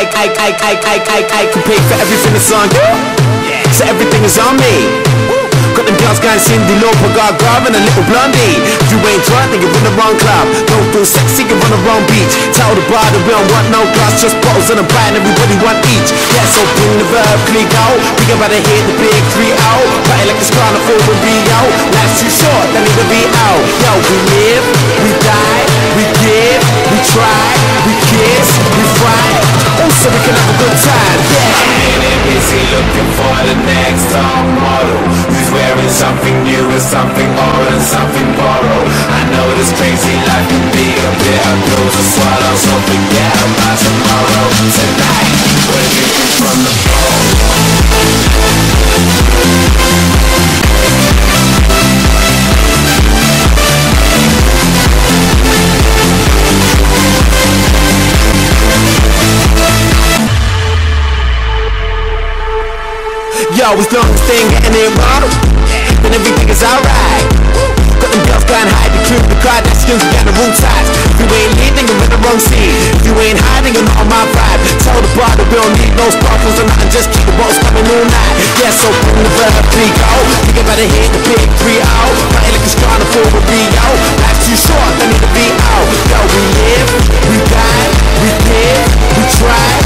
I can pay for everything that's on you, so everything is on me. Got them girls going Cindy Lauper, Gaga and a little blondie. If you ain't drunk, then you're in the wrong club. Don't feel sexy, you're on the wrong beach. Tell the bar that we don't want no glass, just bottles and a pint, everybody want each. Yeah, so bring the verb, click out. We about to hit the big 3-0. Party like it's carnival in Rio. Life's too short, they need to be out. Yo, we live, we die, we give, we try, we kiss, we fight. Also we can have a good time, yeah. I'm in busy looking for the next top model who's wearing something new and something old and something borrowed. I know this crazy life can be a bit of pills to swallow, so forget about tomorrow. Tonight, we're drinking from the bowl. Yo, as long as they ain't getting it wrong, then everything is alright. Got them girls going high, the crew, the Kardashians, we got the room tight. If you ain't leading, you're in the wrong scene. If you ain't hiding, you're not on my vibe. Tell the bar that we don't need no sparkles or nothing, just keep the bottles coming all night. Yeah, so bring the verb, please go. Think about it, hit the big 3-0. Party like it's carnival with Rio. Life's too short, they need to be out. Yo, we live, we die, we give, we try,